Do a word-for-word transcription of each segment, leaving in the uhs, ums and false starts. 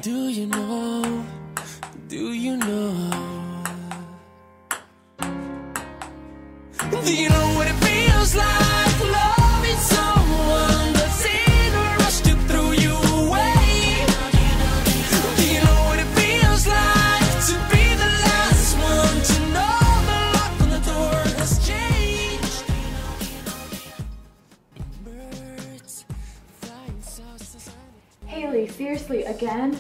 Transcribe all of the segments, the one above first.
Do you know, do you know, do you know what it feels like loving someone that's in a rush to throw you away? Do you know what it feels like to be the last one to know the lock on the door has changed? Birds flying south to sun. Hayley, seriously, again?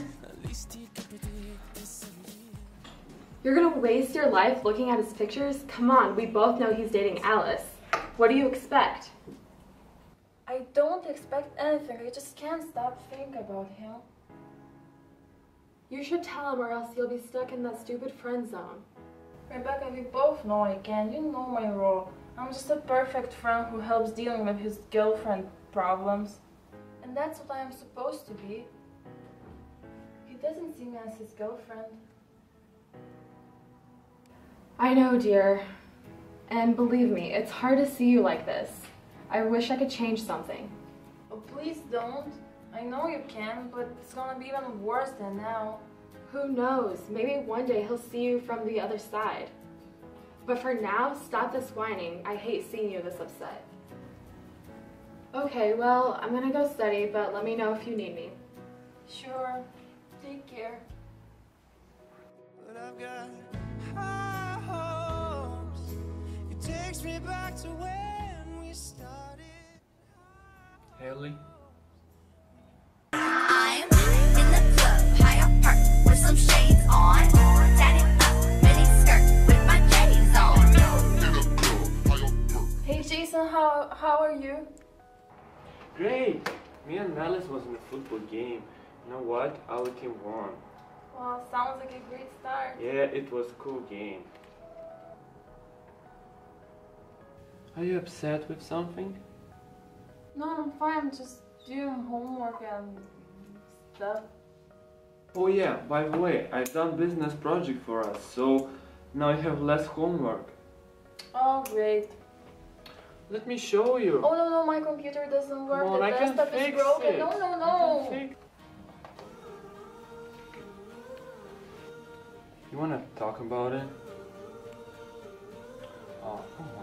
You're gonna waste your life looking at his pictures? Come on, we both know he's dating Alice. What do you expect? I don't expect anything, I just can't stop thinking about him. You should tell him or else you'll be stuck in that stupid friend zone. Rebecca, we both know I can. You know my role. I'm just a perfect friend who helps dealing with his girlfriend problems. And that's what I am supposed to be. He doesn't see me as his girlfriend. I know, dear. And believe me, it's hard to see you like this. I wish I could change something. Oh, please don't. I know you can, but it's gonna be even worse than now. Who knows? Maybe one day he'll see you from the other side. But for now, stop this whining. I hate seeing you this upset. Okay, well, I'm gonna go study, but let me know if you need me. Sure. Take care. But I've got high hopes. It takes me back to when we started. Hayley? I'm in the club, high up perk, with some shades on. Tatted up, mini skirt, with my J's on. Hey Jason, how how are you? Great! Me and Alice was in a football game. You know what? Our team won. Wow, sounds like a great start. Yeah, it was a cool game. Are you upset with something? No, I'm fine. I'm just doing homework and stuff. Oh yeah, by the way, I've done business project for us, so now I have less homework. Oh, great. Let me show you. Oh no, no, my computer doesn't work. Come on, the I can desktop is fix broken. it. No, no, I no. can fix- You wanna talk about it? Oh, come